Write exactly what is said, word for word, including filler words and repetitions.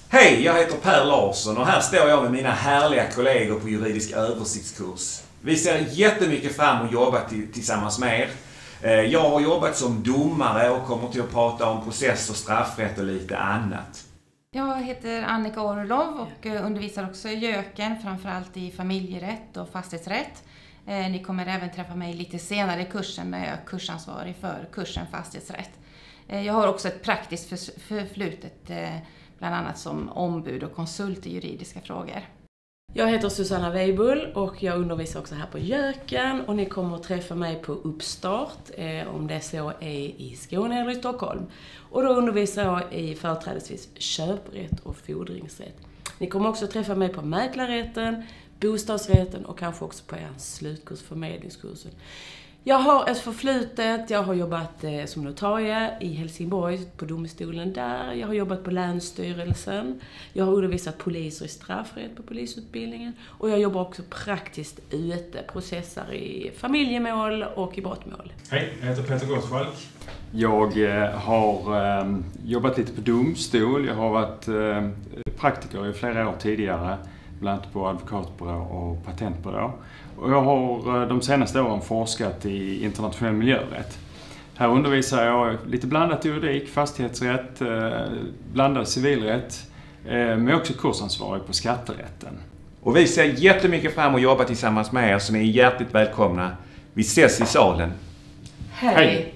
Hej, jag heter Per Larsson och här står jag med mina härliga kollegor på juridisk översiktskurs. Vi ser jättemycket fram att jobba tillsammans med er. Jag har jobbat som domare och kommer till att prata om process och straffrätt och lite annat. Jag heter Annika Orlov och undervisar också i Jöken, framförallt i familjerätt och fastighetsrätt. Ni kommer även träffa mig lite senare i kursen när jag är kursansvarig för kursen fastighetsrätt. Jag har också ett praktiskt förflutet, bland annat som ombud och konsult i juridiska frågor. Jag heter Susanna Weibull och jag undervisar också här på Jöken och ni kommer att träffa mig på uppstart eh, om det så är i Skåne eller i Stockholm. Och då undervisar jag i företrädesvis köprätt och fordringsrätt. Ni kommer också träffa mig på mäklarrätten, bostadsrätten och kanske också på en slutkurs, förmedlingskursen. Jag har ett förflutet, jag har jobbat eh, som notarie i Helsingborg på domstolen där. Jag har jobbat på Länsstyrelsen. Jag har undervisat poliser i straffrätt på polisutbildningen. Och jag jobbar också praktiskt ute, processar i familjemål och i brottmål. Hej, jag heter Peter Gottschalk. Jag eh, har eh, jobbat lite på domstol. Jag har varit eh, praktiker i flera år tidigare. Bland annat på advokatbyrå och patentbyrå. Och jag har de senaste åren forskat i internationell miljörätt. Här undervisar jag lite blandat juridik, fastighetsrätt, blandad civilrätt, men också kursansvarig på skatterätten. Och vi ser jättemycket fram att jobba tillsammans med er, så ni är hjärtligt välkomna. Vi ses i salen. Hej!